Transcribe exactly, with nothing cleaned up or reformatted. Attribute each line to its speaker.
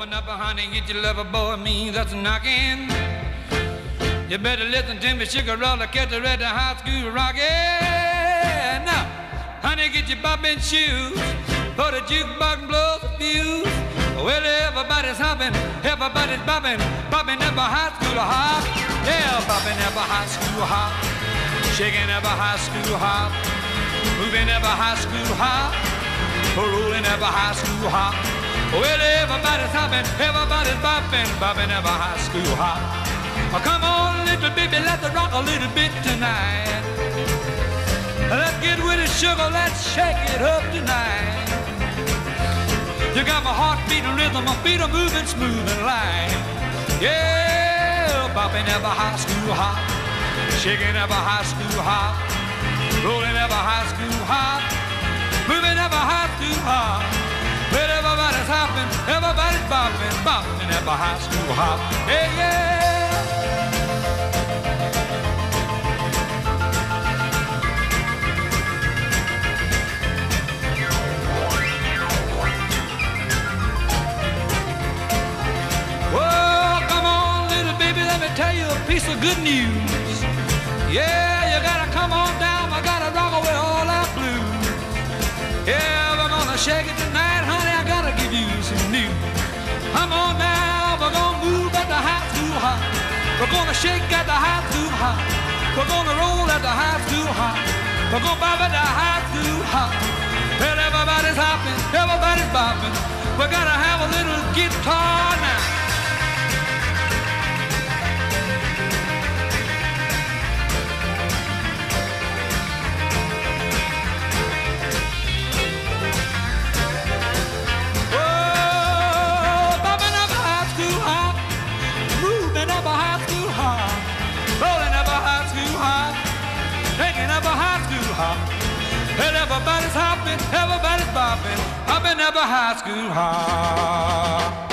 Speaker 1: Open up, honey, get your lover boy, me that's knocking. You better listen to me, sugar roller, catch the red high school rockin'. Now, honey, get your bobbin shoes, for the jukebox blows the fuse. Well, everybody's hopping, everybody's bobbing, bobbing up a high school hop. Yeah, bobbing up a high school hop, shaking up a high school hop, moving up a high school hop, rolling up a high school hop. Well, everybody's hopping, everybody's bopping, bopping up a high school hop. Oh, come on, little baby, let's rock a little bit tonight. Let's get with it, sugar, let's shake it up tonight. You got my heart beating rhythm, my feet are moving smooth and light. Yeah, bopping up a high school hop, shaking up a high school hop, rolling up a high school hop, moving up a high school hop. Well, everybody's hopping, everybody's bopping, bopping up a high school hop. Yeah, yeah. Well, come on, little baby, let me tell you a piece of good news. Yeah, you gotta come on down, I gotta rock away all that blues. Yeah, we're gonna shake it tonight, honey, I gotta give you some news. Come on now, we're gonna move at the high school hop. We're gonna shake at the high school hop. We're gonna roll at the high school hop. We're gonna bob at the high school hop. Well, everybody's hopping, everybody's bopping. We gotta have a little guitar now. Well, everybody's hopping, everybody's bopping, hopping up a high school hop.